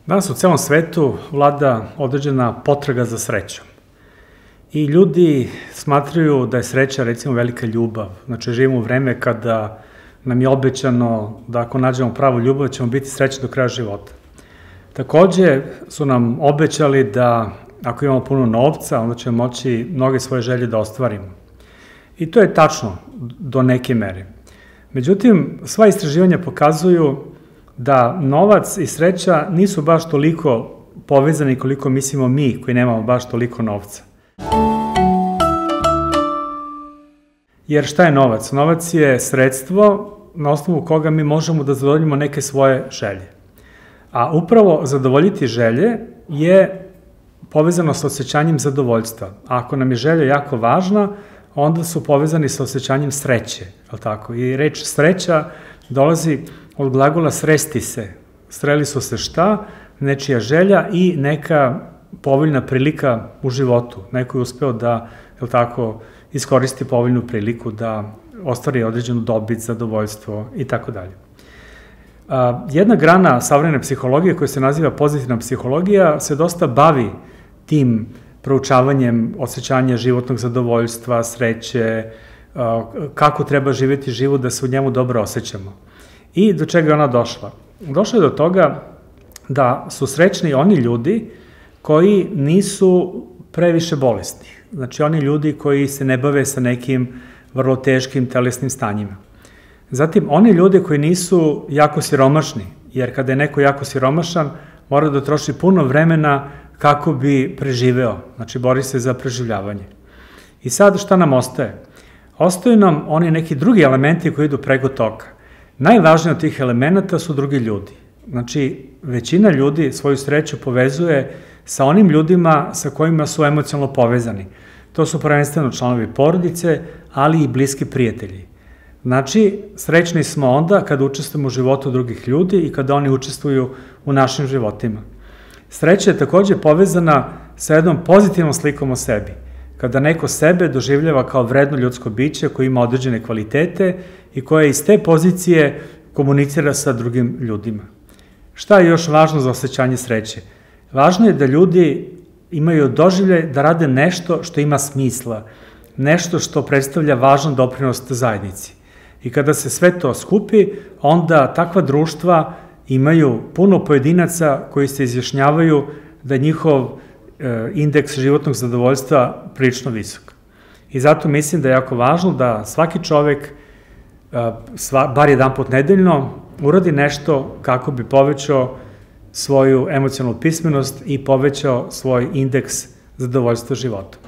Danas u celom svetu vlada određena potraga za srećom. I ljudi smatraju da je sreća, recimo, velika ljubav. Znači, živimo u vreme kada nam je obećano da ako nađemo pravu ljubav, ćemo biti srećni do kraja života. Takođe su nam obećali da ako imamo puno novca, onda ćemo moći mnoge svoje želje da ostvarimo. I to je tačno do neke mere. Međutim, sva istraživanja pokazuju da novac i sreća nisu baš toliko povezani koliko mislimo mi koji nemamo baš toliko novca. Jer šta je novac? Novac je sredstvo na osnovu koga mi možemo da zadovoljimo neke svoje želje. A upravo zadovoljiti želje je povezano sa osjećanjem zadovoljstva. A ako nam je želja jako važna, onda su povezani sa osjećanjem sreće. I reč sreća dolazi od glagola sresti se. Sreli su se šta? Nečija želja i neka povoljna prilika u životu. Neko je uspeo da iskoristi povoljnu priliku, da ostvari određenu dobit, zadovoljstvo i tako dalje. Jedna grana savremene psihologije koja se naziva pozitivna psihologija se dosta bavi tim proučavanjem osjećanja životnog zadovoljstva, sreće, kako treba živjeti život da se u njemu dobro osjećamo. I do čega je ona došla? Došla je do toga da su srećni oni ljudi koji nisu previše bolesni. Znači oni ljudi koji se ne bave sa nekim vrlo teškim telesnim stanjima. Zatim oni ljudi koji nisu jako siromašni, jer kada je neko jako siromašan, mora da troši puno vremena kako bi preživeo, znači bori se za preživljavanje. I sad šta nam ostaje? Ostaju nam oni neki drugi elementi koji idu preko toga. Najvažniji od tih elemenata su drugi ljudi. Znači, većina ljudi svoju sreću povezuje sa onim ljudima sa kojima su emocionalno povezani. To su prvenstveno članovi porodice, ali i bliski prijatelji. Znači, srećni smo onda kada učestvujemo u životu drugih ljudi i kada oni učestvuju u našim životima. Sreća je takođe povezana sa jednom pozitivnom slikom o sebi. Kada neko sebe doživljava kao vredno ljudsko biće koje ima određene kvalitete i koje iz te pozicije komunicira sa drugim ljudima. Šta je još važno za osjećanje sreće? Važno je da ljudi imaju doživljaj da rade nešto što ima smisla, nešto što predstavlja važan doprinos zajednici. I kada se sve to skupi, onda takva društva imaju puno pojedinaca koji se izjašnjavaju da je njihov indeks životnog zadovoljstva prilično visok. I zato mislim da je jako važno da svaki čovek, bar jedan put nedeljno, uradi nešto kako bi povećao svoju emocionalnu pismenost i povećao svoj indeks zadovoljstva života.